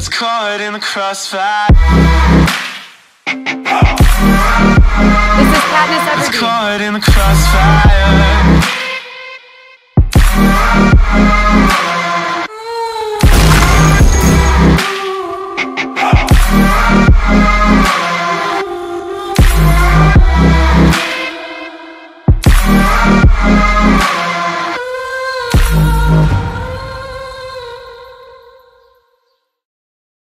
Gets caught in the crossfire. This is Katniss Gets Everdeen. caught in the crossfire.